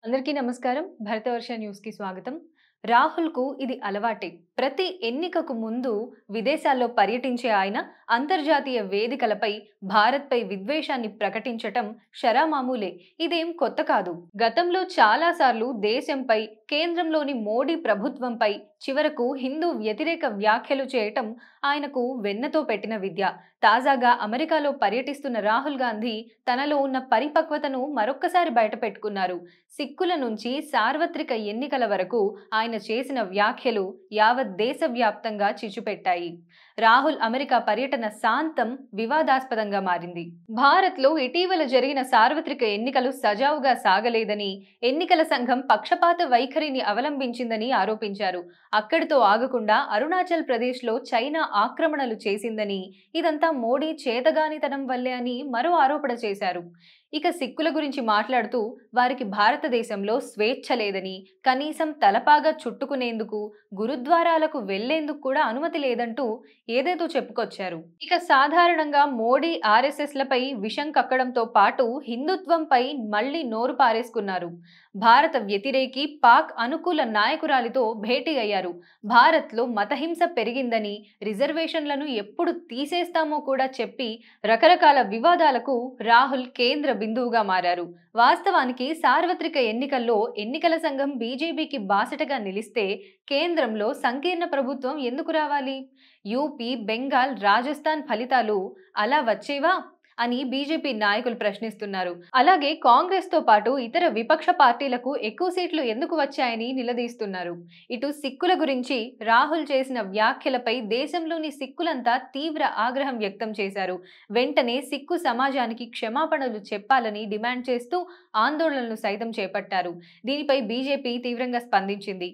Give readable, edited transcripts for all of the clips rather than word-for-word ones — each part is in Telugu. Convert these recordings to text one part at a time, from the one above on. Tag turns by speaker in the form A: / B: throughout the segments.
A: అందరికీ నమస్కారం. భరతవర్ష న్యూస్‌కి స్వాగతం. రాహుల్‌కు ఇది అలవాటే. ప్రతి ఎన్నికకు ముందు విదేశాల్లో పర్యటించే ఆయన అంతర్జాతీయ వేదికలపై భారత్‌పై విద్వేషాన్ని ప్రకటించటం షరామామూలే. ఇదేం కొత్త కాదు. గతంలో చాలా సార్లు దేశంపై, కేంద్రంలోని మోడీ ప్రభుత్వంపై, చివరకు హిందూ వ్యతిరేక వ్యాఖ్యలు చేయటం ఆయనకు వెన్నతో పెట్టిన విద్య. తాజాగా అమెరికాలో పర్యటిస్తున్న రాహుల్ గాంధీ తనలో ఉన్న పరిపక్వతను మరొక్కసారి బయటపెట్టుకున్నారు. సిక్కుల నుంచి సార్వత్రిక ఎన్నికల వరకు ఆయన చేసిన వ్యాఖ్యలు యావత్ దేశవ్యాప్తంగా చిచ్చుపెట్టాయి. రాహుల్ అమెరికా పర్యటన శాంతం వివాదాస్పదంగా మారింది. భారత్లో ఇటీవల జరిగిన సార్వత్రిక ఎన్నికలు సజావుగా సాగలేదని, ఎన్నికల సంఘం పక్షపాత వైఖరిని అవలంబించిందని ఆరోపించారు. అక్కడితో ఆగకుండా అరుణాచల్ ప్రదేశ్లో చైనా ఆక్రమణలు చేసిందని, ఇదంతా మోడీ చేతగానితనం వల్లే అని మరో ఆరోపణ చేశారు. ఇక సిక్కుల గురించి మాట్లాడుతూ వారికి భారతదేశంలో స్వేచ్ఛ లేదని, కనీసం తలపాగా చుట్టుకునేందుకు, గురుద్వారాలకు వెళ్లేందుకు కూడా అనుమతి లేదంటూ ఏదేదో చెప్పుకొచ్చారు. ఇక సాధారణంగా మోడీ ఆర్ఎస్ఎస్లపై విషం కక్కడంతో పాటు హిందుత్వంపై మళ్లీ నోరు పారేసుకున్నారు. భారత వ్యతిరేకి, పాక్ అనుకూల నాయకురాలితో భేటీ అయ్యారు. భారత్లో మతహింస పెరిగిందని, రిజర్వేషన్లను ఎప్పుడు తీసేస్తామో కూడా చెప్పి రకరకాల వివాదాలకు రాహుల్ కేంద్ర బిందువుగా మారారు. వాస్తవానికి సార్వత్రిక ఎన్నికల్లో ఎన్నికల సంఘం బీజేపీకి బాసటగా నిలిస్తే కేంద్రంలో సంకీర్ణ ప్రభుత్వం ఎందుకు రావాలి? యూపీ, బెంగాల్, రాజస్థాన్ ఫలితాలు అలా వచ్చేవా అని బీజేపీ నాయకులు ప్రశ్నిస్తున్నారు. అలాగే కాంగ్రెస్ తో పాటు ఇతర విపక్ష పార్టీలకు ఎక్కువ సీట్లు ఎందుకు వచ్చాయని నిలదీస్తున్నారు. ఇటు సిక్కుల గురించి రాహుల్ చేసిన వ్యాఖ్యలపై దేశంలోని సిక్కులంతా తీవ్ర ఆగ్రహం వ్యక్తం చేశారు. వెంటనే సిక్కు సమాజానికి క్షమాపణలు చెప్పాలని డిమాండ్ చేస్తూ ఆందోళనలు సైతం చేపట్టారు. దీనిపై బీజేపీ తీవ్రంగా స్పందించింది.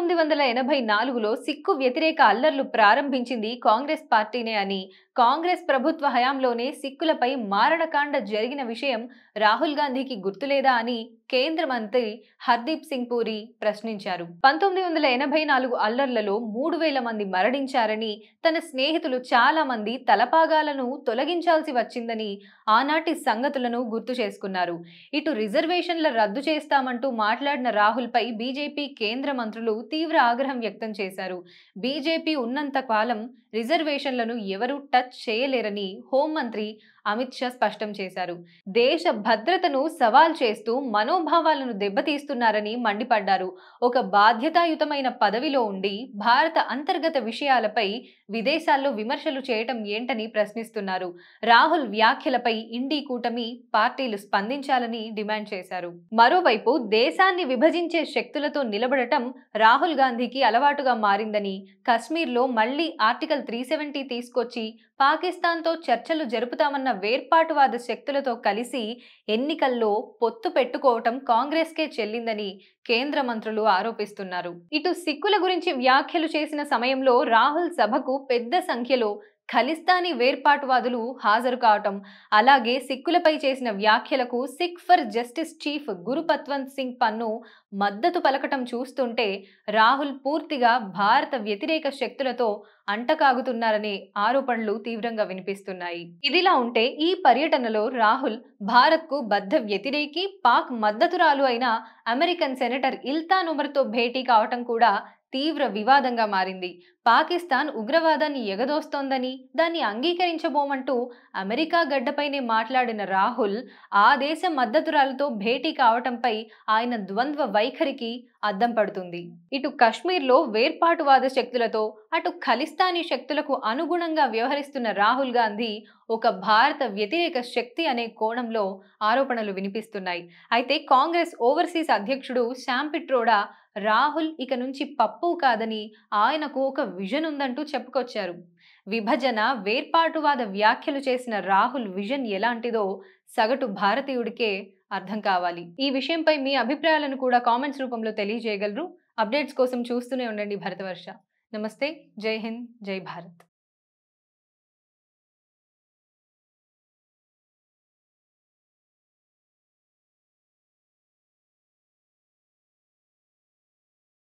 A: 1984లో సిక్కు వ్యతిరేక అల్లర్లు ప్రారంభించింది కాంగ్రెస్ పార్టీనే అని, కాంగ్రెస్ ప్రభుత్వ హయాంలోనే సిక్కులపై మారణకాండ జరిగిన విషయం రాహుల్ గాంధీకి గుర్తులేదా అని కేంద్ర మంత్రి హర్దీప్ సింగ్ పూరి ప్రశ్నించారు. 1984 అల్లర్లలో 3000 మంది మరణించారని, తన స్నేహితులు చాలా మంది తలపాగాలను తొలగించాల్సి వచ్చిందని ఆనాటి సంగతులను గుర్తు చేసుకున్నారు. ఇటు రిజర్వేషన్ల రద్దు చేస్తామంటూ మాట్లాడిన రాహుల్ పై బీజేపీ కేంద్ర మంత్రులు తీవ్ర ఆగ్రహం వ్యక్తం చేశారు. బీజేపీ ఉన్నంత కాలం రిజర్వేషన్లను ఎవరూ టచ్ చేయలేరని హోంమంత్రి అమిత్ షా స్పష్టం చేశారు. దేశ భద్రతను సవాల్ చేస్తూ మనోభావాలను దెబ్బతీస్తున్నారని మండిపడ్డారు. ఒక బాధ్యతాయుతమైన పదవిలో ఉండి భారత అంతర్గత విషయాలపై విదేశాల్లో విమర్శలు చేయటం ఏంటని ప్రశ్నిస్తున్నారు. రాహుల్ వ్యాఖ్యలపై ఇండీ కూటమి పార్టీలు స్పందించాలని డిమాండ్ చేశారు. మరోవైపు దేశాన్ని విభజించే శక్తులతో నిలబడటం రాహుల్ గాంధీకి అలవాటుగా మారిందని, కశ్మీర్లో మళ్లీ ఆర్టికల్ 370 తీసుకొచ్చి పాకిస్తాన్తో చర్చలు జరుపుతామన్న వేర్పాటువాద శక్తులతో కలిసి ఎన్నికల్లో పొత్తు పెట్టుకోవటం కాంగ్రెస్కే చెల్లిందని కేంద్ర మంత్రులు ఆరోపిస్తున్నారు. ఇటు సిక్కుల గురించి వ్యాఖ్యలు చేసిన సమయంలో రాహుల్ సభకు పెద్ద సంఖ్యలో ఖలిస్తానీ వేర్పాటువాదులు హాజరు కావటం, అలాగే సిక్కులపై చేసిన వ్యాఖ్యలకు Sikh for justice chief Gurpatwant Singh Pannun మద్దతు పలకటం చూస్తుంటే రాహుల్ పూర్తిగా భారత వ్యతిరేక శక్తులతో అంటకాగుతున్నారనే ఆరోపణలు తీవ్రంగా వినిపిస్తున్నాయి. ఇదిలా ఉంటే ఈ పర్యటనలో రాహుల్ భారత్కు బద్ధ వ్యతిరేకి, పాక్ మద్దతురాలు అయిన అమెరికన్ సెనేటర్ ఇల్హాన్ ఉమర్తో భేటీ కావటం కూడా తీవ్ర వివాదంగా మారింది. పాకిస్తాన్ ఉగ్రవాదాన్ని ఎగదోస్తోందని, దాన్ని అంగీకరించబోమంటూ అమెరికా గడ్డపైనే మాట్లాడిన రాహుల్ ఆ దేశ మద్దతురాలతో భేటీ కావటంపై ఆయన ద్వంద్వ వైఖరికి అద్దం పడుతుంది. ఇటు కశ్మీర్లో వేర్పాటువాద శక్తులతో, అటు ఖలిస్తానీ శక్తులకు అనుగుణంగా వ్యవహరిస్తున్న రాహుల్ గాంధీ ఒక భారత వ్యతిరేక శక్తి అనే కోణంలో ఆరోపణలు వినిపిస్తున్నాయి. అయితే కాంగ్రెస్ ఓవర్సీస్ అధ్యక్షుడు శ్యామ్ పిట్రోడా రాహుల్ ఇక నుంచి పప్పు కాదని, ఆయనకు ఒక విజన్ ఉందంటూ చెప్పుకొచ్చారు. విభజన, వేర్పాటువాద వ్యాఖ్యలు చేసిన రాహుల్ విజన్ ఎలాంటిదో సగటు భారతీయుడికే అర్థం కావాలి. ఈ విషయంపై మీ అభిప్రాయాలను కూడా కామెంట్స్ రూపంలో తెలియజేయగలరు. అప్డేట్స్ కోసం చూస్తూనే ఉండండి భరతవర్ష. నమస్తే, జై హింద్, జై భారత్.